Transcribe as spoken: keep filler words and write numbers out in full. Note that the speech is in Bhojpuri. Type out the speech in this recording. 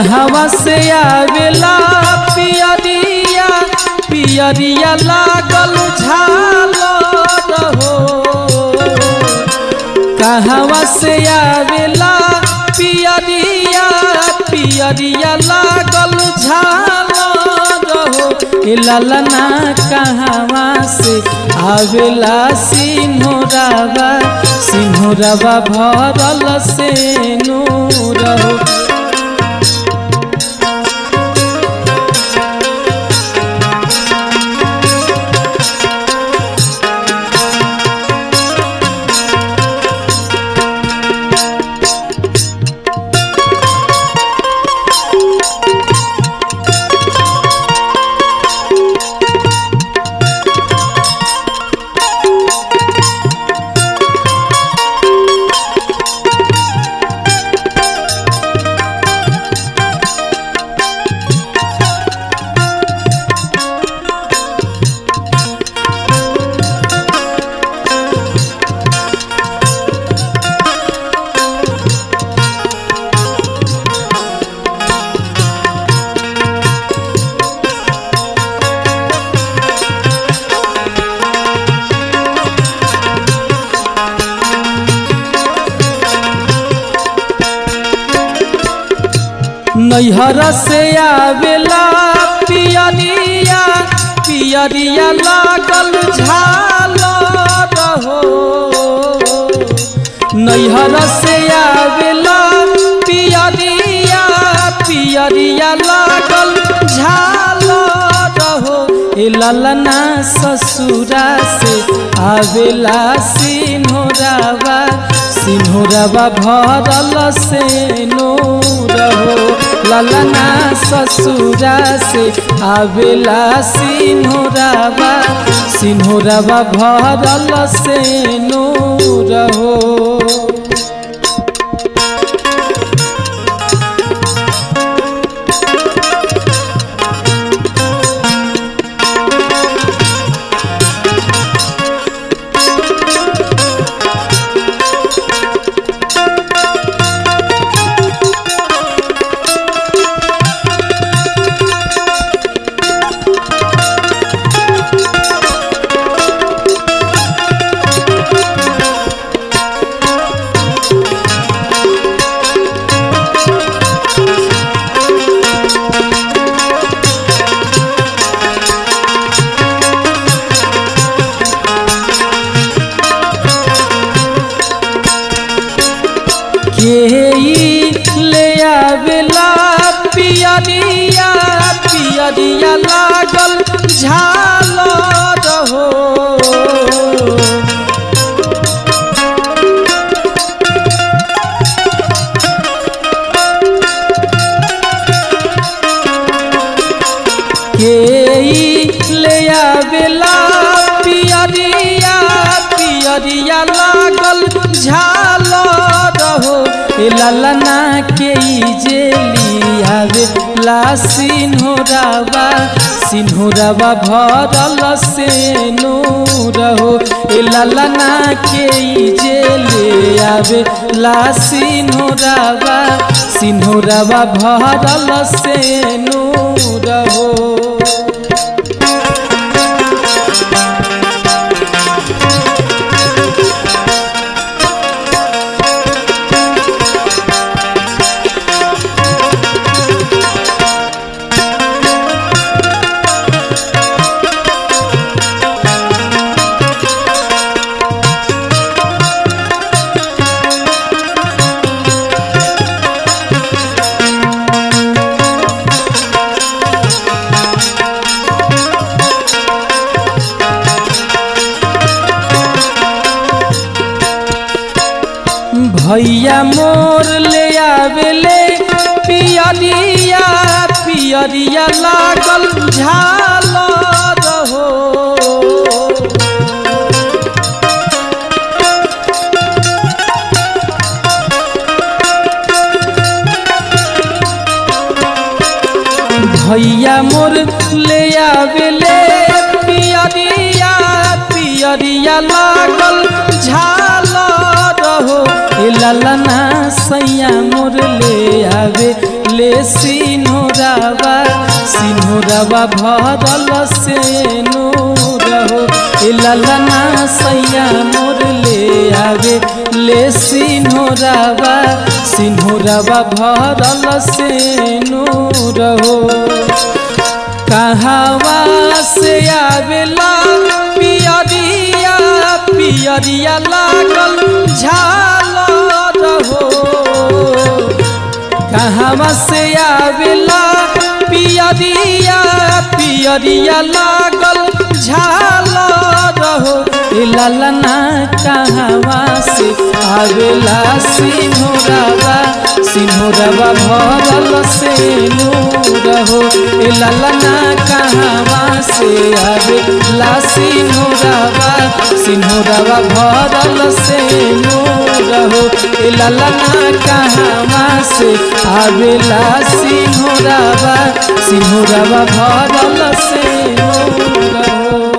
कहवा से आवेला पियरिया पियरिया लागल झालर हो। कहवा से आवेला पियरिया पियरिया लागल झालर हो। ए ललना कहवा से आवेला सिन्होरावा सिन्होरावा भरल से नूर हो। नैहर से आवेला पियरिया पियरिया लागल झालर हो। नैहर से आवेला पियरिया पियरिया लागल झालर हो। ए ललना ससुरा से आवेला सिन्होरावा सिन्होरावा भरल से नूर हो। ललना ससुरा से आवेला सिन्होरावा सिन्होरावा भरल से नूर हो। ले आवेला पियरिया पियरिया लागल झालर हो। के ले आवेला पियरिया पियरिया लागल झालर हो। ए ललना के जेली आवेला सिन्होरावा सिन्होरावा भरल से नूर हो। ए ललना के जेली आवेला सिन्होरावा सिन्होरावा भरल से नूर हो। भैया मोर ले आवेले पियरिया पियरिया लागल झालर हो। भैया मोर ले आवेले पियरिया पियरिया लागल झालर हो। ए ललना सैया मोर ले आवे आवेले सिन्होरावा सिन्होरावा भरल से नूर हो ए ललना सैया मोर ले आवे ले सिन्होरावा सिन्होरावा भरल से नूर हो। कहवा से आवेला पियरिया पियरिया लागल झालर हो कहवा से आवेला पियरिया पियरिया लागल झालर हो ए ललना कहवा से आवेला सिन्होरावा सिन्होरावा भरल से नूर हो ए ललना कहवा से आवेला सिन्होरावा सिन्होरावा भरल से नूर हो ए ललना कहवा से आवेला सिन्होरावा सिन्होरावा भरल से नूर हो।